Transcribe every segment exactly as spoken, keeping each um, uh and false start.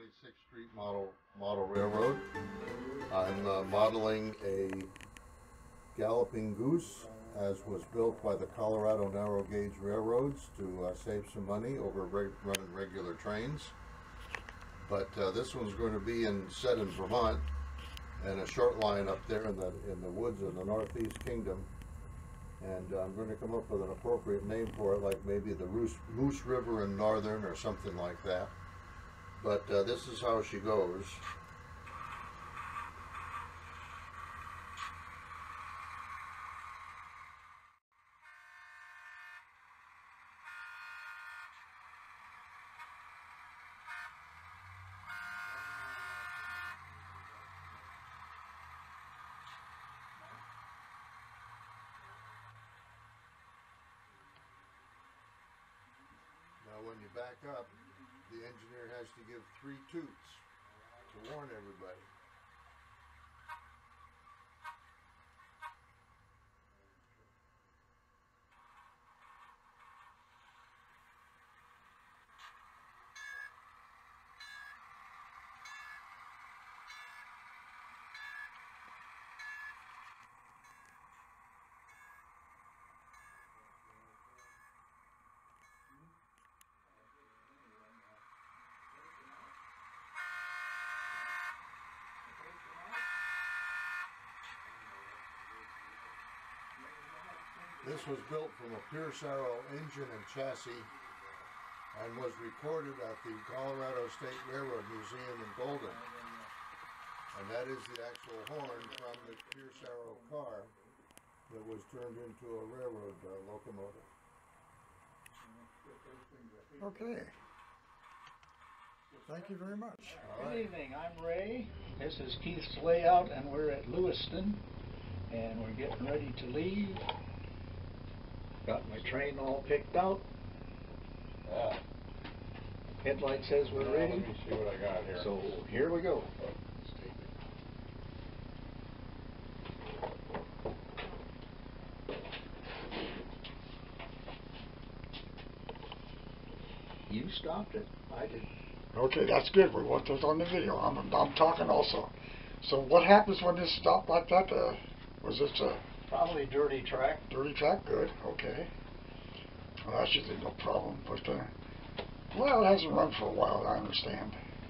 twenty-sixth Street Model Model Railroad. I'm uh, modeling a Galloping Goose, as was built by the Colorado Narrow Gauge Railroads to uh, save some money over reg running regular trains. But uh, this one's going to be in set in Vermont, and a short line up there in the in the woods of the Northeast Kingdom. And uh, I'm going to come up with an appropriate name for it, like maybe the Moose, Moose River in Northern or something like that. But uh, this is how she goes. Now when you back up, the engineer has to give three toots to warn everybody. This was built from a Pierce Arrow engine and chassis and was recorded at the Colorado State Railroad Museum in Golden. And that is the actual horn from the Pierce Arrow car that was turned into a railroad uh, locomotive. Okay. Thank you very much. Good evening, I'm Ray. This is Keith's layout, and we're at Lewiston, and we're getting ready to leave. Got my train all picked out. Yeah. Headlight says we're Yeah, ready. Let me see what I got here. So here we go. You stopped it. I didn't. Okay, that's good. We want this on the video. I'm, I'm talking also. So what happens when this stopped like that? Uh, was this a Probably dirty track. dirty track? Good. Okay. Well, that's usually no problem. But, uh, well, it hasn't run for a while, I understand.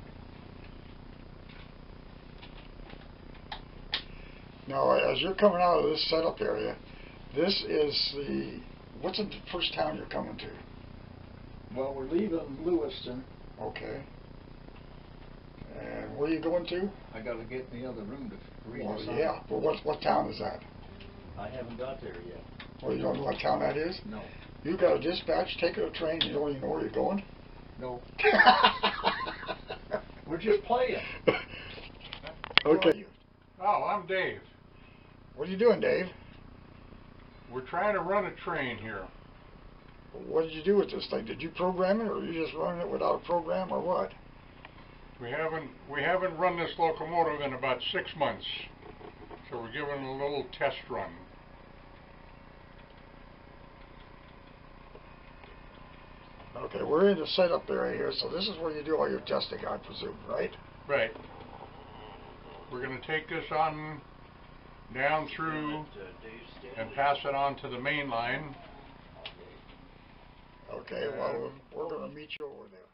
Now, as you're coming out of this setup area, this is the, what's the first town you're coming to? Well, we're leaving Lewiston. Okay. And where are you going to? I got to get in the other room to read Well, the sign. yeah, but what, what town is that? I haven't got there yet. Well, you don't know what town that is? No. You got a dispatch, taking a train, you don't even know where you're going? No. We're just playing. Okay. Oh, I'm Dave. What are you doing, Dave? We're trying to run a train here. What did you do with this thing? Did you program it, or are you just running it without a program, or what? We haven't we haven't run this locomotive in about six months, so we're giving it a little test run. Okay, we're in the setup area here, so this is where you do all your testing, I presume, right? Right. We're going to take this on down through and pass it on to the main line. Okay, well, we're going to meet you over there.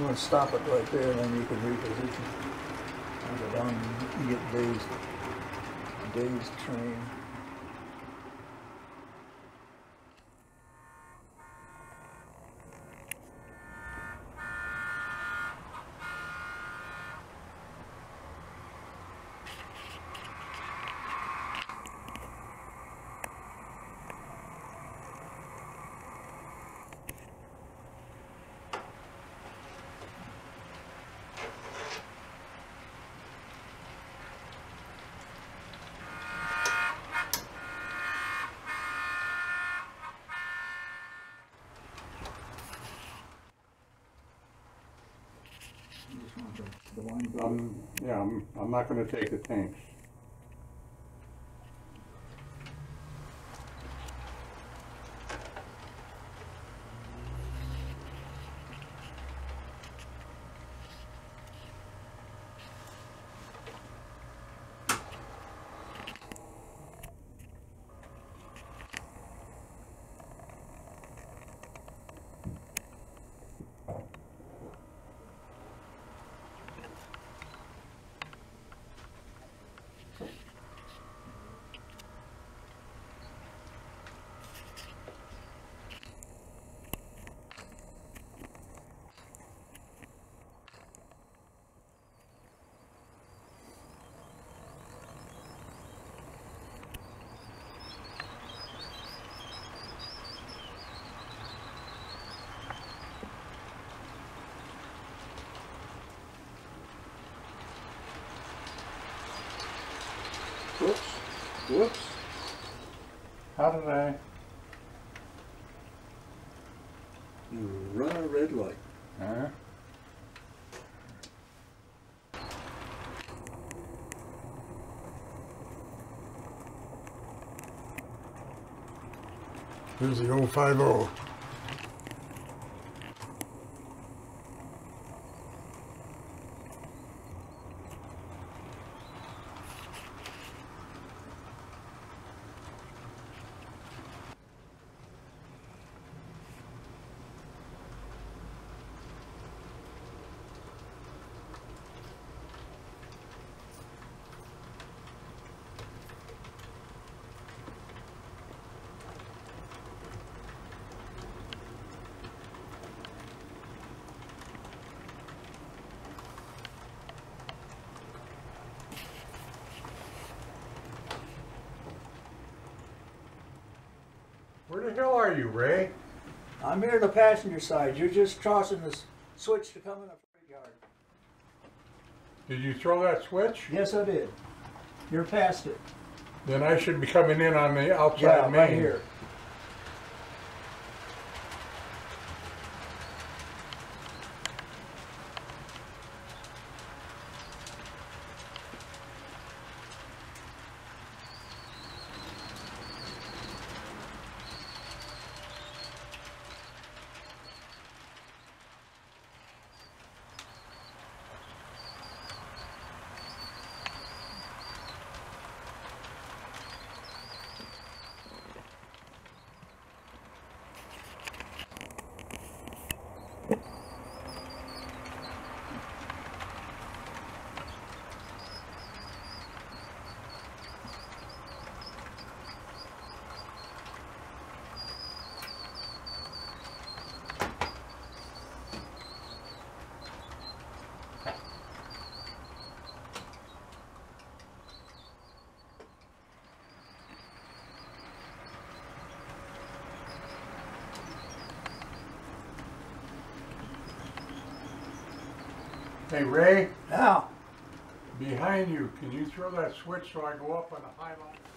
gonna stop it right there, and then you can reposition. I'll go down and get Dave's, Dave's train. You just want the, the line go. Um, yeah, I'm, I'm not gonna take the tanks. Whoops, whoops. How did I? You run a red light. Huh? Here's the old five oh. Where the hell are you, Ray? I'm here to the passenger side. You're just crossing the s- switch to come in the freight yard. Did you throw that switch? Yes, I did. You're past it. Then I should be coming in on the outside Yeah, main. right here. Hey, Ray, Now, behind you, can you throw that switch so I go up on the high line?